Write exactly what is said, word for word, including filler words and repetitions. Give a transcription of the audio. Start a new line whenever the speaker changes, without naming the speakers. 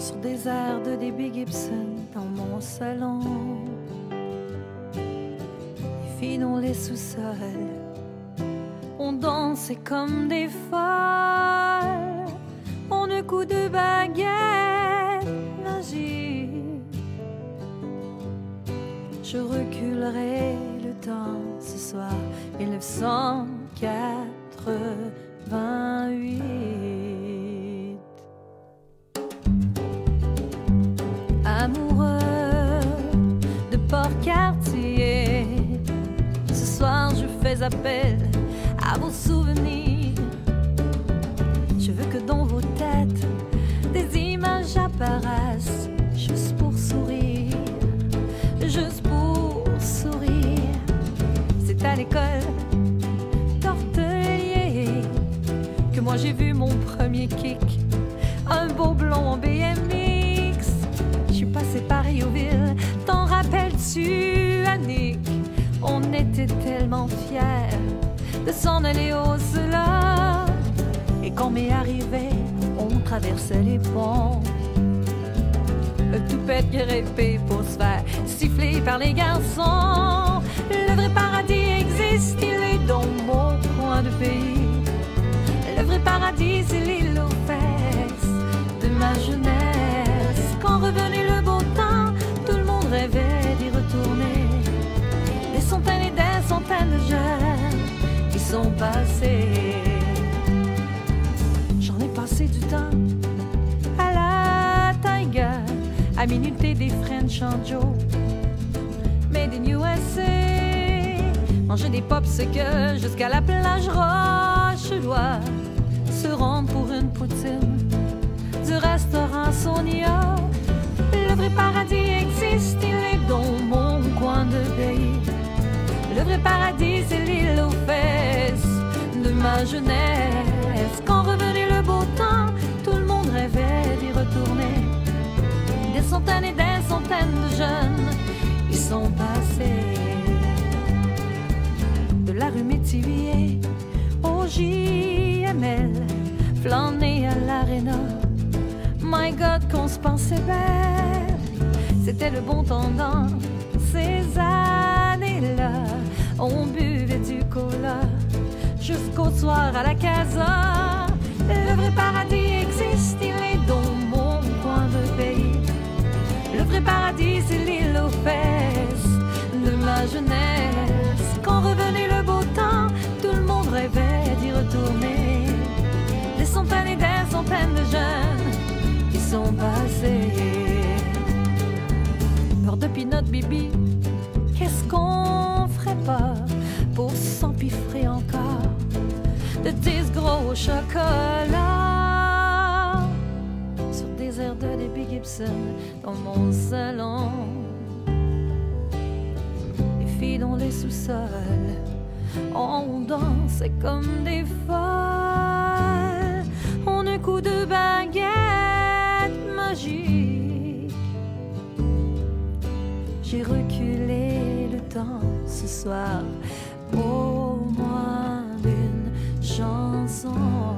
sur des airs de Debbie Gibson dans mon salon. Les filles dans les sous-sols, on dansait comme des folles. On a coup de baguette magique. Je reculerai le temps ce soir, mille neuf cent quatre-vingt-huit. Amoureux de Port-Cartier, ce soir je fais appel à vos souvenirs. Je veux que dans vos têtes des images apparaissent, juste pour sourire, juste pour sourire. C'est à l'école Tortelier que moi j'ai vu mon premier kick, un beau blond en B M X. Je suis passée par Rioville, t'en rappelles-tu, Annick? On était tellement fiers de s'en aller au cela. Et quand m'est arrivé, on traversait les ponts, toupette greffée pour se faire siffler par les garçons. Le vrai paradis existe, il est dans mon coin de pays. Le vrai paradis, c'est l'île aux fesses de ma jeunesse. Quand revenait le beau temps, tout le monde rêvait d'y retourner. Des centaines et des centaines de jeunes qui sont passés. J'en ai passé du temps à la Tiger, à minuter des French en Joe, made in U S A. Manger des popsicles jusqu'à la plage Roche doit se rendre pour une poutine du restaurant Sonia. Le vrai paradis existe, il est dans mon coin de pays. Le vrai paradis, c'est l'île aux fesses de ma jeunesse. Quand revenait le beau temps, tout le monde rêvait d'y retourner. Des centaines et des centaines de jeunes y sont passés. De la rue Métivier au J M L, flâner à l'aréna. My God, qu'on se pensait belle. C'était le bon temps dans ces années-là. On buvait du cola jusqu'au soir à la casa. Le vrai paradis existe, il est dans mon coin de pays. Le vrai paradis, c'est l'île aux fesses de ma jeunesse. Quand revenait le beau temps, tout le monde rêvait d'y retourner. Des centaines et des centaines de jeunes qui sont passés. Beurre de pinot, bibi, qu'est-ce qu'on ferait pas pour s'empiffrer encore de dix gros chocolats sur des airs de Debbie Gibson dans mon salon. Les filles dans les sous-sols, on dansait comme des folles. On a un coup de baguette magique. J'ai reculé le temps ce soir, au moins d'une chanson.